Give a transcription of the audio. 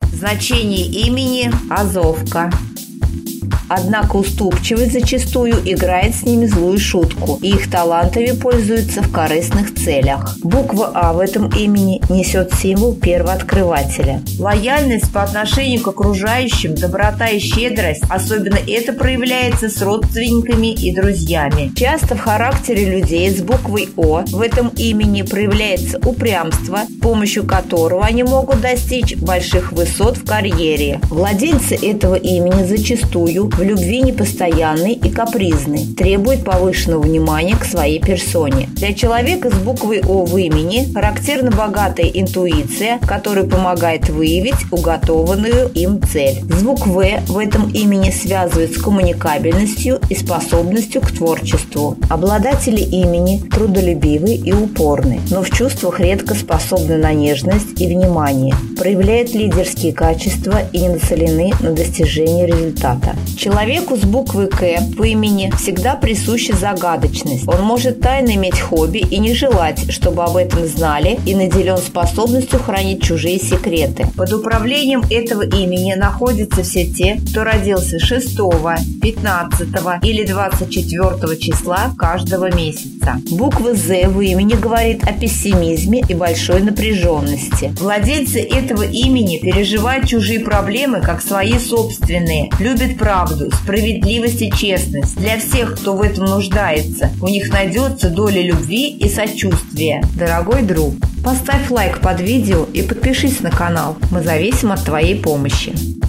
Значение имени Азовка. Однако уступчивость зачастую играет с ними злую шутку, и их талантами пользуются в корыстных целях. Буква А в этом имени несет символ первооткрывателя. Лояльность по отношению к окружающим, доброта и щедрость, особенно это проявляется с родственниками и друзьями. Часто в характере людей с буквой О в этом имени проявляется упрямство, с помощью которого они могут достичь больших высот в карьере. Владельцы этого имени зачастую в любви непостоянный и капризный, требует повышенного внимания к своей персоне. Для человека с буквой О в имени характерна богатая интуиция, которая помогает выявить уготованную им цель. Звук В в этом имени связывают с коммуникабельностью и способностью к творчеству. Обладатели имени трудолюбивы и упорны, но в чувствах редко способны на нежность и внимание, проявляют лидерские качества и не нацелены на достижение результата. Человеку с буквы К в имени всегда присуща загадочность. Он может тайно иметь хобби и не желать, чтобы об этом знали, и наделен способностью хранить чужие секреты. Под управлением этого имени находятся все те, кто родился 6, 15 или 24 числа каждого месяца. Буква З в имени говорит о пессимизме и большой напряженности. Владельцы этого имени переживают чужие проблемы как свои собственные, любят правду, справедливость и честность. Для всех, кто в этом нуждается, у них найдется доля любви и сочувствия. Дорогой друг, поставь лайк под видео и подпишись на канал. Мы зависим от твоей помощи.